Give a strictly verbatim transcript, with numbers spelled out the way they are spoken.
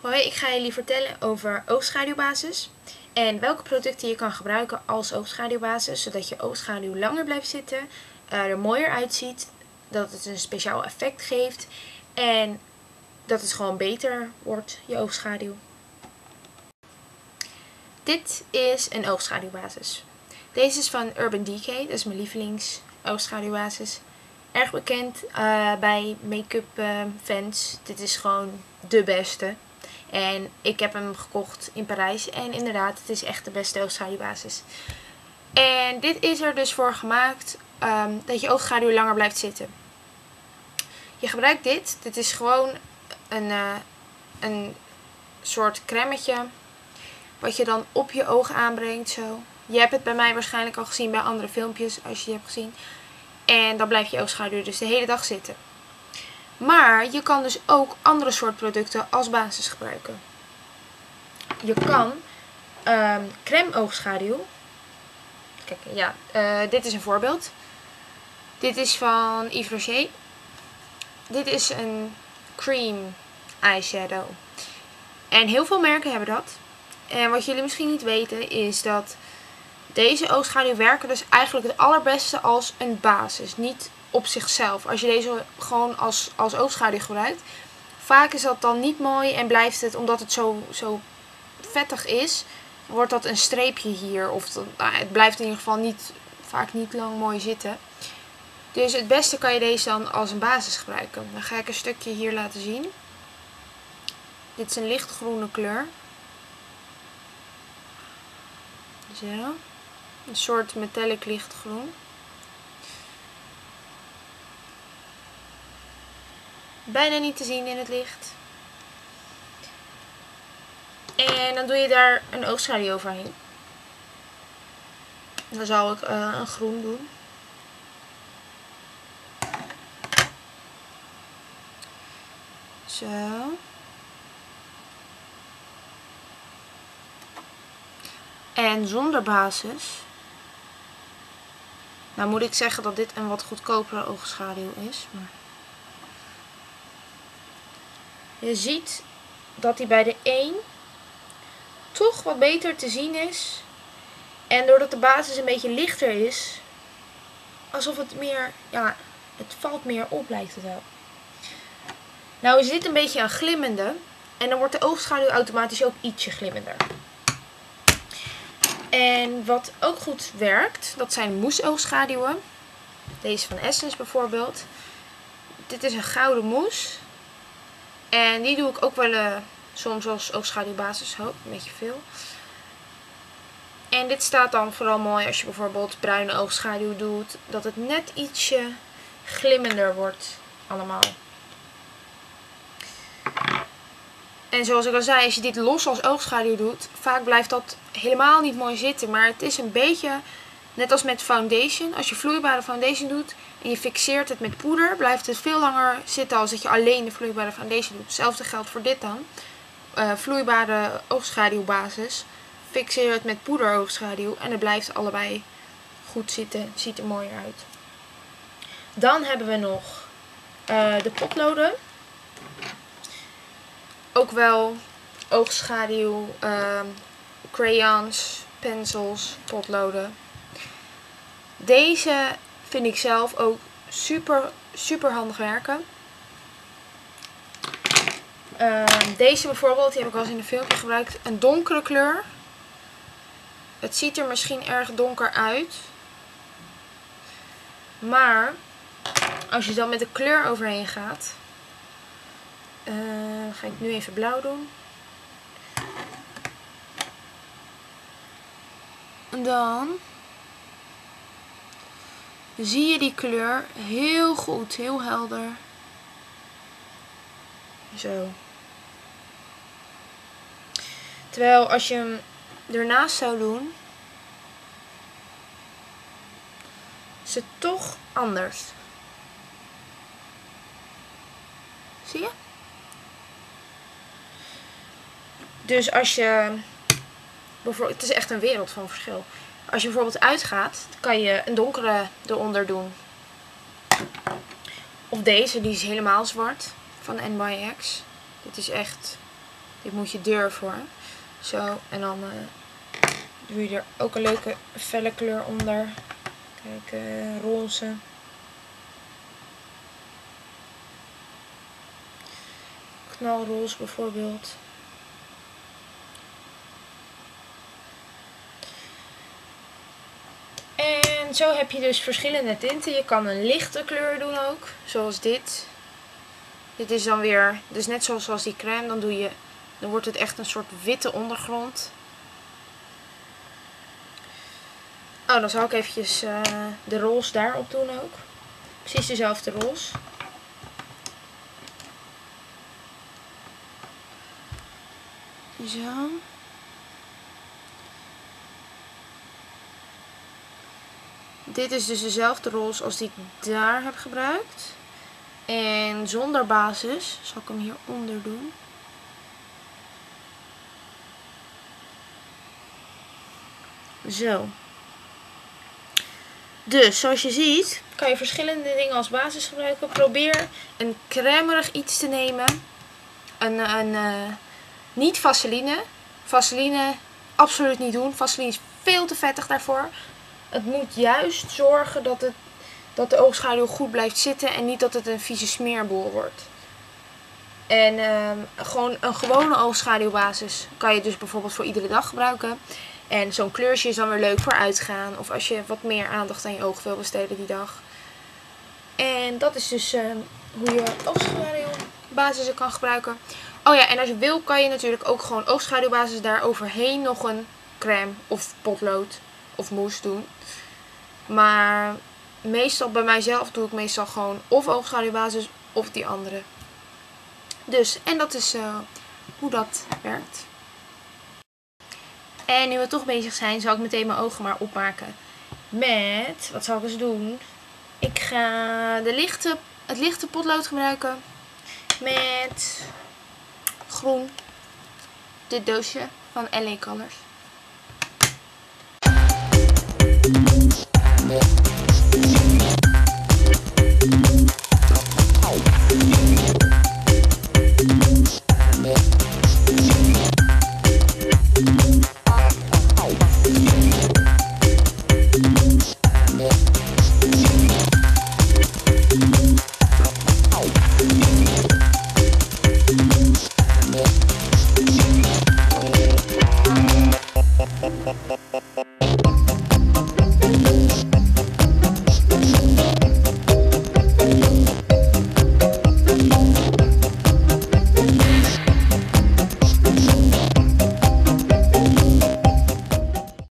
Hoi, ik ga jullie vertellen over oogschaduwbasis en welke producten je kan gebruiken als oogschaduwbasis, zodat je oogschaduw langer blijft zitten, er mooier uitziet, dat het een speciaal effect geeft en dat het gewoon beter wordt, je oogschaduw. Dit is een oogschaduwbasis. Deze is van Urban Decay, dat is mijn lievelings oogschaduwbasis. Erg bekend uh, bij make-up uh, fans. Dit is gewoon de beste. En ik heb hem gekocht in Parijs. En inderdaad, het is echt de beste oogschaduwbasis. En dit is er dus voor gemaakt um, dat je oogschaduw langer blijft zitten. Je gebruikt dit. Dit is gewoon een, uh, een soort crèmetje. Wat je dan op je ogen aanbrengt. Zo. Je hebt het bij mij waarschijnlijk al gezien bij andere filmpjes. Als je die hebt gezien. En dan blijft je oogschaduw dus de hele dag zitten. Maar je kan dus ook andere soort producten als basis gebruiken. Je kan um, crème oogschaduw. Kijk, ja, uh, dit is een voorbeeld. Dit is van Yves Rocher. Dit is een cream eyeshadow. En heel veel merken hebben dat. En wat jullie misschien niet weten is dat deze oogschaduw werken dus eigenlijk het allerbeste als een basis. Niet op zichzelf. Als je deze gewoon als, als oogschaduw gebruikt. Vaak is dat dan niet mooi en blijft het, omdat het zo, zo vettig is, wordt dat een streepje hier. Of dat, nou, het blijft in ieder geval niet, vaak niet lang mooi zitten. Dus het beste kan je deze dan als een basis gebruiken. Dan ga ik een stukje hier laten zien. Dit is een lichtgroene kleur. Zo. Een soort metallic lichtgroen. Bijna niet te zien in het licht. En dan doe je daar een oogschaduw overheen. Dan zal ik uh, een groen doen. Zo. En zonder basis. Nou moet ik zeggen dat dit een wat goedkopere oogschaduw is. Maar je ziet dat hij bij de een toch wat beter te zien is. En doordat de basis een beetje lichter is, alsof het meer, ja, het valt meer op lijkt het wel. Nou is dit een beetje een glimmende. En dan wordt de oogschaduw automatisch ook ietsje glimmender. En wat ook goed werkt, dat zijn mousse oogschaduwen. Deze van Essence bijvoorbeeld. Dit is een gouden mousse. En die doe ik ook wel uh, soms als oogschaduwbasis. Oh, een beetje veel. En dit staat dan vooral mooi als je bijvoorbeeld bruine oogschaduw doet. Dat het net ietsje glimmender wordt allemaal. En zoals ik al zei, als je dit los als oogschaduw doet, vaak blijft dat helemaal niet mooi zitten. Maar het is een beetje, net als met foundation. Als je vloeibare foundation doet en je fixeert het met poeder, blijft het veel langer zitten als dat je alleen de vloeibare foundation doet. Hetzelfde geldt voor dit dan. Uh, vloeibare oogschaduwbasis. Fixeer het met poeder oogschaduw en het blijft allebei goed zitten. Het ziet er mooier uit. Dan hebben we nog uh, de potloden. Ook wel oogschaduw, uh, crayons, pencils, potloden. Deze vind ik zelf ook super, super handig werken. Uh, deze bijvoorbeeld, die heb ik al eens in een filmpje gebruikt. Een donkere kleur. Het ziet er misschien erg donker uit. Maar als je dan met de kleur overheen gaat. Uh, ga ik nu even blauw doen. Dan zie je die kleur heel goed, heel helder. Zo. Terwijl als je hem ernaast zou doen, is het toch anders. Zie je? Dus als je bijvoorbeeld, het is echt een wereld van verschil. Als je bijvoorbeeld uitgaat, kan je een donkere eronder doen. Of deze, die is helemaal zwart van N Y X. Dit is echt Dit moet je durven hoor. Zo, en dan uh, doe je er ook een leuke felle kleur onder. Kijk, uh, roze. Knalroze bijvoorbeeld. En zo heb je dus verschillende tinten. Je kan een lichte kleur doen ook, zoals dit. Dit is dan weer, dus net zoals, zoals die crème, dan doe je, dan wordt het echt een soort witte ondergrond. Oh, dan zal ik eventjes uh, de roze daarop doen ook. Precies dezelfde roze. Zo. Dit is dus dezelfde roze als die ik daar heb gebruikt. En zonder basis zal ik hem hieronder doen. Zo. Dus zoals je ziet kan je verschillende dingen als basis gebruiken. Probeer een crèmerig iets te nemen. Een, een, uh, niet vaseline. Vaseline absoluut niet doen. Vaseline is veel te vettig daarvoor. Het moet juist zorgen dat, het, dat de oogschaduw goed blijft zitten en niet dat het een vieze smeerboel wordt. En uh, gewoon een gewone oogschaduwbasis kan je dus bijvoorbeeld voor iedere dag gebruiken. En zo'n kleurtje is dan weer leuk voor uitgaan. Of als je wat meer aandacht aan je oog wil besteden die dag. En dat is dus uh, hoe je oogschaduwbasissen kan gebruiken. Oh ja, en als je wil kan je natuurlijk ook gewoon oogschaduwbasis daar overheen nog een crème of potlood of mousse doen. Maar meestal bij mijzelf doe ik meestal gewoon of oogschaduwbasis of die andere. Dus, en dat is uh, hoe dat werkt. En nu we toch bezig zijn, zal ik meteen mijn ogen maar opmaken. Met, wat zal ik eens doen? Ik ga de lichte, het lichte potlood gebruiken. Met groen. Dit doosje van L A Colors. Ba ba ba ba ba.